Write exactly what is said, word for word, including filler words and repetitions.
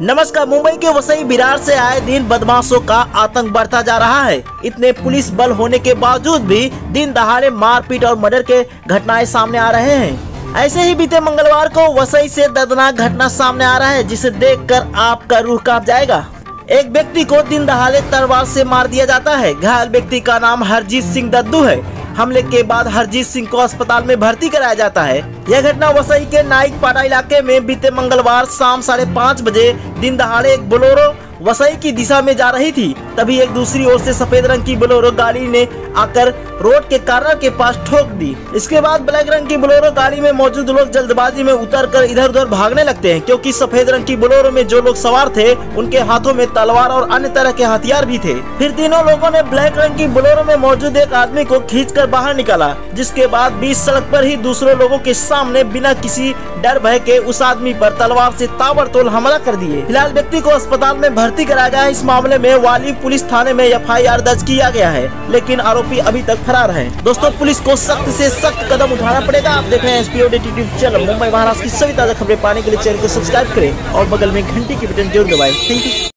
नमस्कार। मुंबई के वसई विरार से आए दिन बदमाशों का आतंक बढ़ता जा रहा है। इतने पुलिस बल होने के बावजूद भी दिन दहाड़े मारपीट और मर्डर के घटनाएं सामने आ रहे हैं। ऐसे ही बीते मंगलवार को वसई से दर्दनाक घटना सामने आ रहा है, जिसे देखकर आपका रूह कांप जाएगा। एक व्यक्ति को दिन दहाड़े तलवार से मार दिया जाता है। घायल व्यक्ति का नाम हरजीत सिंह दद्दू है। हमले के बाद हरजीत सिंह को अस्पताल में भर्ती कराया जाता है। यह घटना वसई के नाइक पाड़ा इलाके में बीते मंगलवार शाम साढ़े पाँच बजे दिन दहाड़े एक बोलेरो वसई की दिशा में जा रही थी। तभी एक दूसरी ओर से सफेद रंग की बोलेरो गाड़ी ने आकर रोड के कार्नर के पास ठोक दी। इसके बाद ब्लैक रंग की बोलेरो गाड़ी में मौजूद लोग जल्दबाजी में उतरकर इधर उधर भागने लगते हैं, क्योंकि सफेद रंग की बोलेरो में जो लोग सवार थे उनके हाथों में तलवार और अन्य तरह के हथियार भी थे। फिर तीनों लोगों ने ब्लैक रंग की बोलेरो में मौजूद एक आदमी को खींचकर बाहर निकाला, जिसके बाद बीच सड़क पर ही दूसरे लोगों के सामने बिना किसी डर भय के उस आदमी पर तलवार से ताबड़तोड़ हमला कर दिए। फिलहाल व्यक्ति को अस्पताल में भर्ती कराया गया है। इस मामले में वाली पुलिस थाने में एफ आई आर दर्ज किया गया है, लेकिन आरोपी अभी तक फरार है। दोस्तों, पुलिस को सख्त से सख्त कदम उठाना पड़ेगा। आप देख रहे हैं S P O D YouTube channel. Mumbai Maharashtra की सभी ताजा खबरें पाने के लिए चैनल को सब्सक्राइब करें और बगल में घंटी की बटन जरूर दबाएं। Thank you.